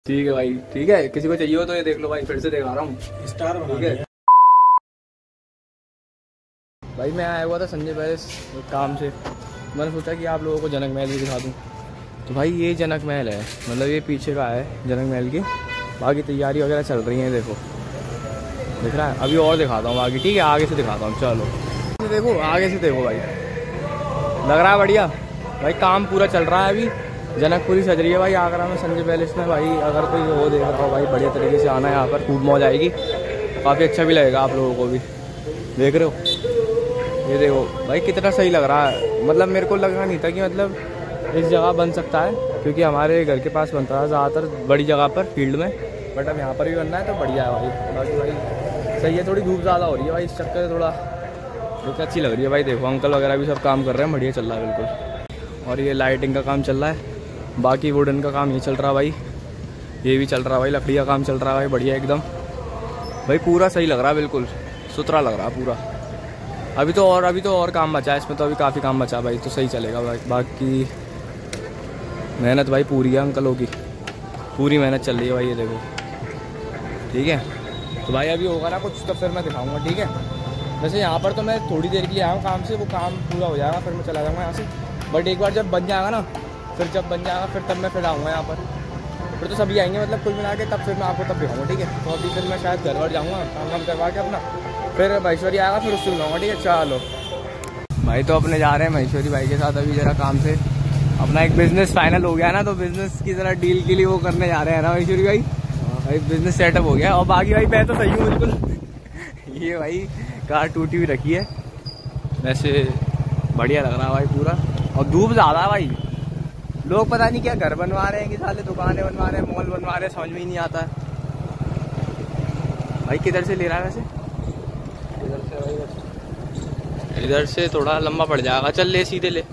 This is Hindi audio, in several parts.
ठीक है भाई, ठीक है। किसी को चाहिए हो तो ये देख लो भाई, फिर से दिखा रहा हूँ स्टार बना ठीक है भाई। मैं आया हुआ था संजय पैलेस काम से, मैंने सोचा कि आप लोगों को जनक महल भी दिखा दूँ। तो भाई ये जनक महल है, मतलब ये पीछे का है जनक महल की। बाकी तैयारी वगैरह चल रही है, देखो दिख रहा है। अभी और दिखाता हूँ आगे, ठीक है आगे से दिखाता हूँ। चलो देखो आगे से देखो भाई, लग रहा है बढ़िया भाई। काम पूरा चल रहा है अभी, जनकपुरी सज रही है भाई आगरा में संजय पैलेस में भाई। अगर कोई वो देख रहा हो भाई, बढ़िया तरीके से आना है यहाँ पर, खूब मौज आएगी, काफ़ी अच्छा भी लगेगा आप लोगों को भी। देख रहे हो ये देखो भाई कितना सही लग रहा है। मतलब मेरे को लगा नहीं था कि मतलब इस जगह बन सकता है, क्योंकि हमारे घर के पास बनता है ज़्यादातर बड़ी जगह पर फील्ड में, बट अब यहाँ पर भी बनना है तो बढ़िया है भाई। बाकी भाई सही है, थोड़ी धूप ज़्यादा हो रही है भाई, इस चक्कर से थोड़ा धूप अच्छी लग रही है भाई। देखो अंकल वगैरह भी सब काम कर रहे हैं, बढ़िया चल रहा है बिल्कुल। और ये लाइटिंग का काम चल रहा है, बाकी वुडन का काम ये चल रहा है भाई, ये भी चल रहा है भाई, लकड़ी का काम चल रहा है भाई, बढ़िया एकदम भाई। पूरा सही लग रहा है, बिल्कुल सुथरा लग रहा है पूरा। अभी तो और काम बचा है इसमें, तो अभी काफ़ी काम बचा भाई, तो सही चलेगा भाई। बाकी मेहनत भाई पूरी है अंकलों की, पूरी मेहनत चल रही है भाई, ये देखो ठीक है। तो भाई अभी होगा ना कुछ तो फिर मैं दिखाऊंगा, ठीक है। वैसे यहाँ पर तो मैं थोड़ी देर के लिए आया हूँ काम से, वो काम पूरा हो जाएगा फिर मैं चला जाऊँगा यहाँ से। बट एक बार जब बन जाएगा ना, फिर जब बन जाएगा फिर तब मैं फिर आऊँगा यहाँ पर, फिर तो सभी आएंगे मतलब कुल मिला के, तब फिर मैं आपको तब दिखाऊँगा, ठीक है। तो अभी फिर मैं शायद घर वर जाऊँगा काम वाम करवा के अपना, फिर महेश्वरी आएगा फिर उससे मिलाऊँगा, ठीक है। चलो भाई तो अपने जा रहे हैं महेश्वरी भाई के साथ अभी जरा काम से। अपना एक बिजनेस फाइनल हो गया ना, तो बिजनेस की जरा डील के लिए वो करने जा रहे हैं ना महेश्वरी भाई। भाई बिजनेस सेटअप हो गया। और बाकी भाई मैं तो सही हूँ बिल्कुल। ये भाई कार टूटी हुई रखी है, वैसे बढ़िया लग रहा है भाई पूरा। और धूप ज़्यादा है भाई, लोग पता नहीं क्या घर बनवा रहे हैं कि साले दुकानें बनवा रहे हैं, मॉल बनवा रहे हैं, समझ में ही नहीं आता है भाई। किधर से ले रहा है वैसे? इधर से भाई, इधर से थोड़ा लंबा पड़ जाएगा, चल ले सीधे ले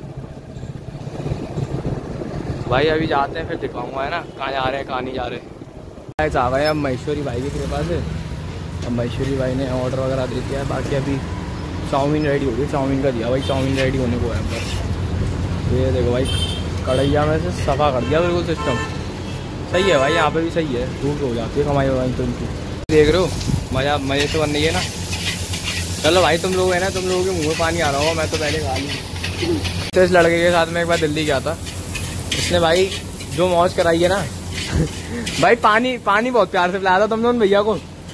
भाई। अभी जाते हैं फिर दिखाऊंगा है ना कहाँ जा रहे हैं कहाँ नहीं जा रहे। आ गए अब महेश्वरी भाई की कृपा से। अब महेश्वरी भाई ने ऑर्डर वगैरह दे दिया है, बाकी अभी चाउमीन रेडी हो गई, चाउमीन का दिया भाई, चाउमीन रेडी होने को है बस। ये देखो भाई कढ़ैया में से सफ़ा कर दिया बिल्कुल सिस्टम, सही है भाई। यहाँ पे भी सही है, धूप हो जाती है कमाई वमाई तो उनकी। देख रहे हो मज़े से बन रही है ना। चलो भाई तुम लोग है ना, तुम लोगों के मुँह में पानी आ रहा होगा, मैं तो पहले खा ली। तो इस लड़के के साथ मैं एक बार दिल्ली गया था, इसने भाई जो मौज कराई है ना भाई। पानी बहुत प्यार से पिलाया था तुम लोगों भैया को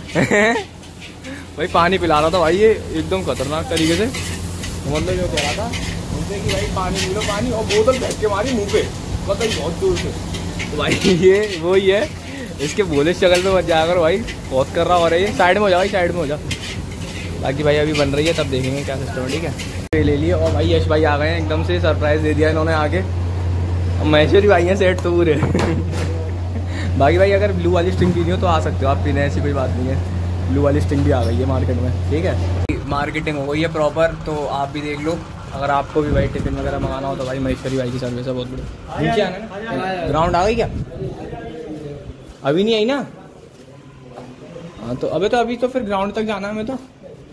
भाई पानी पिला रहा था भाई, ये एकदम खतरनाक तरीके से। मतलब जो कह रहा था उनसे कि भाई पानी पी लो पानी, और बोतल फेंक के मारी मुंह पे, पता ही बहुत दूर से। तो भाई ये वो ही है, इसके बोले शक्ल पे मत जाया करो भाई, बहुत कर रहा हो रहा है ये। साइड में हो जा भाई, साइड में हो जा। बाकी भाई अभी बन रही है, तब देखेंगे क्या सिस्टम है, ठीक है। ले लिए। और भाई यश भाई आ गए हैं, एकदम से सरप्राइज दे दिया इन्होंने आगे। अब महेश्वरी भाई हैं सेट तो पूरे बाकी भाई अगर ब्लू वाली स्ट्रिंग पीनी हो तो आ सकते हो आप पीने, ऐसी कोई बात नहीं है। ब्लू वाली स्ट्रिंग भी आ गई है मार्केट में, ठीक है। मार्केटिंग हो गई है प्रॉपर, तो आप भी देख लो। अगर आपको भी भाई टिफिन वगैरह मंगाना हो तो भाई महेश्वरी भाई की सर्विस है बहुत बढ़िया। नीचे आना है, ग्राउंड आ गई क्या? अभी नहीं आई ना? हाँ तो अभी तो फिर ग्राउंड तक जाना है हमें तो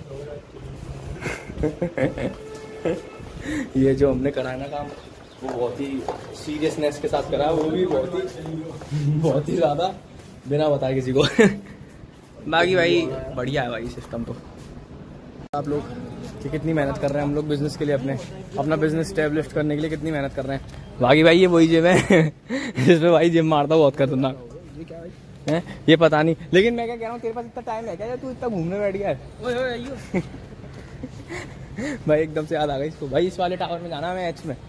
ये जो हमने करा है ना काम, वो बहुत ही सीरियसनेस के साथ करा है, वो भी बहुत ही ज़्यादा, बिना बताए किसी को बाकी भाई बढ़िया है भाई सिस्टम। तो आप लोग कि कितनी मेहनत कर रहे हैं हम लोग बिजनेस के लिए, अपना बिजनेस स्टैब्लिश करने के लिए कितनी मेहनत कर रहे हैं। बाकी भाई ये वही जिम है जिसमें भाई जिम मारता बहुत खतरनाक है, ये पता नहीं। लेकिन मैं क्या कह रहा हूँ, तेरे पास इतना टाइम है क्या, तू इतना घूमने बैठ गया है भाई एकदम से याद आ गई इसको भाई। इस वाले टावर में जाना है,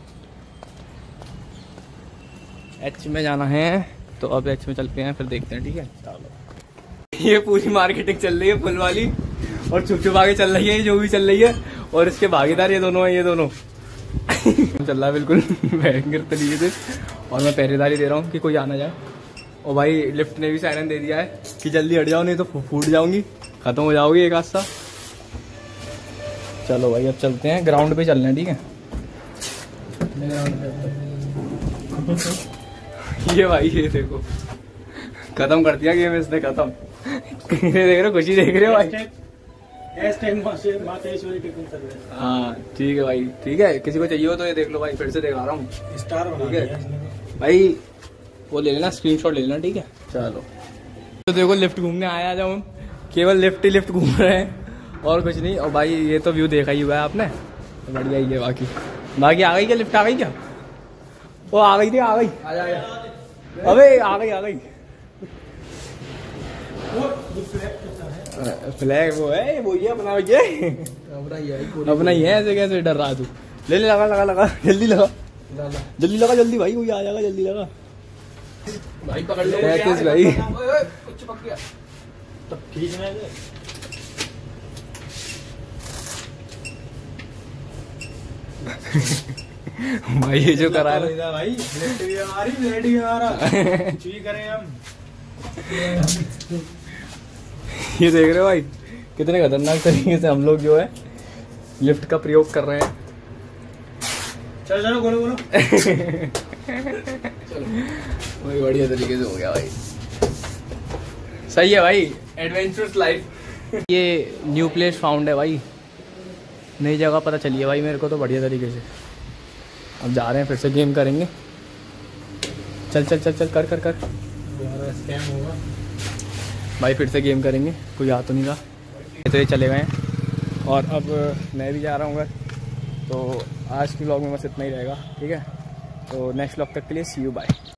एच में जाना है, तो अब एच में चलते हैं, फिर देखते हैं, ठीक है। चलो ये पूरी मार्केटिंग चल रही है फुल वाली, और छुप छुपा के चल रही है जो भी चल रही है, और इसके भागीदार ये दोनों हैं, ये दोनों चल रहा है बिल्कुल भयंकर तरीके से। और मैं पहरेदारी दे रहा हूँ कि कोई आना जाए। और भाई लिफ्ट ने भी सायरन दे दिया है कि जल्दी हट जाओ, नहीं तो फूट जाऊंगी, खत्म हो जाओगी एक हादसा। चलो भाई अब चलते हैं, ग्राउंड पे चलना है, ठीक है। ये भाई ये देखो खत्म कर दिया गेम इसने, खत्म देख रहे हो, खुशी देख रहे हो भाई। हाँ ठीक है भाई, ठीक है। किसी को चाहिए हो तो ये देख लो भाई, फिर से दिखा रहा हूँ, स्टार ठीक है भाई। वो ले लेना, स्क्रीनशॉट ले लेना, ठीक है। चलो तो देखो लिफ्ट घूमने आया जब हम, केवल लिफ्ट ही लिफ्ट घूम रहे हैं और कुछ नहीं। और भाई ये तो व्यू देखा ही हुआ है आपने, तो बढ़िया ही है। बाकी आ गई क्या लिफ्ट? आ गई क्या? वो आ गई थी, आ गई। अबे आ गई फ्लैग वो है, वो ये अपना अपना ही है। ऐसे कैसे डर रहा तू? ले लगा जल्दी लगा जल्दी भाई, वो आ जाएगा, जल्दी लगा भाई, पकड़ लो भाई। भाई ये जो करा रहा है भाई, ब्लेड भी आ रहा चुई करें हम। ये देख रहे हो भाई कितने खतरनाक तरीके से हम लोग जो है लिफ्ट का प्रयोग कर रहे हैं। चलो बोलो भाई बढ़िया तरीके से हो गया भाई, सही है भाई, एडवेंचरस लाइफ। ये न्यू प्लेस फाउंड है भाई, नई जगह पता चली है भाई मेरे को तो बढ़िया तरीके से। अब जा रहे हैं फिर से गेम करेंगे। चल कर स्कैम होगा भाई, फिर से गेम करेंगे। कोई आ तो नहीं रहा, तो ये चले गए हैं और अब मैं भी जा रहा हूँ घर। तो आज की व्लॉग में बस इतना ही रहेगा, ठीक है। तो नेक्स्ट व्लॉग तक के लिए सी यू बाय।